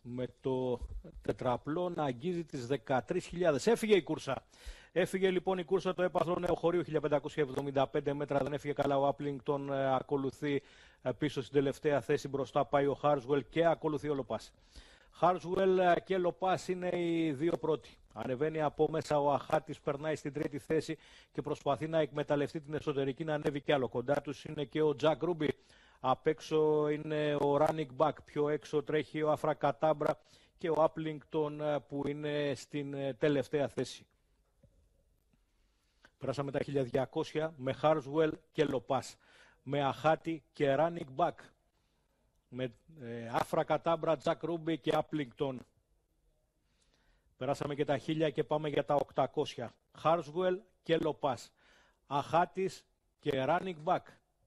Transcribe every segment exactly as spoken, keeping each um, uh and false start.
με το τετραπλό να αγγίζει τις δεκατρείς χιλιάδες. Έφυγε η κούρσα. Έφυγε λοιπόν η κούρσα το έπαθλο νέο χωρίου χίλια πεντακόσια εβδομήντα πέντε μέτρα. Δεν έφυγε καλά. Ο Άπλινγκτον ε, ακολουθεί ε, πίσω στην τελευταία θέση. Μπροστά πάει ο Χάρσουελ και ακολουθεί ο Λοπάς. Χάρσουελ και Λοπάς είναι οι δύο πρώτοι. Ανεβαίνει από μέσα ο Αχάτης, περνάει στην τρίτη θέση και προσπαθεί να εκμεταλλευτεί την εσωτερική να ανέβει κι άλλο. Κοντά τους είναι και ο Τζακ Ρούμπι. Απ' έξω είναι ο Running Back. Πιο έξω τρέχει ο Αφρακατάμπρα και ο Άπλινγκτον που είναι στην τελευταία θέση. Περάσαμε τα χίλια διακόσια με Χάρσουελ και Λοπάς. Με Αχάτη και Running Back. Με ε, Αφρακατάμπρα, Τζακ Ρούμπι και Άπλινγκτον. Περάσαμε και τα χίλια και πάμε για τα οκτακόσια. Χάρσουελ και Λοπάς. Αχάτης και Running Back.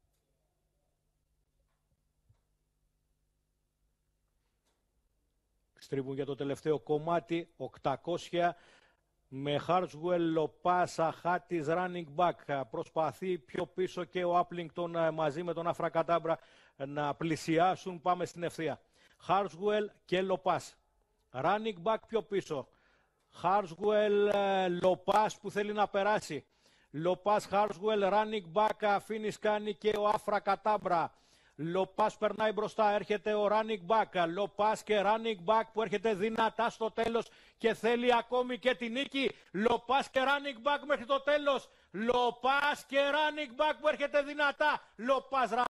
Στρίβουν για το τελευταίο κομμάτι. οκτακόσια με Χάρσουελ, Λοπάς, Αχάτης, Running Back. Προσπαθεί πιο πίσω και ο Άπλινγκτον μαζί με τον Αφρακατάμπρα να πλησιάσουν. Πάμε στην ευθεία. Χάρσουελ και Λοπάς. Running Back πιο πίσω. Χάρσουελ, Λοπάς που θέλει να περάσει. Λοπάς, Χάρσουελ, Running Back, αφήνει κάνει και ο Αφρακατάμπρα. Λοπάς περνάει μπροστά, έρχεται ο Running Back. Λοπάς και Running Back που έρχεται δυνατά στο τέλος και θέλει ακόμη και την νίκη. Λοπάς και Running Back μέχρι το τέλος. Λοπάς και Running Back που έρχεται δυνατά. Λοπάς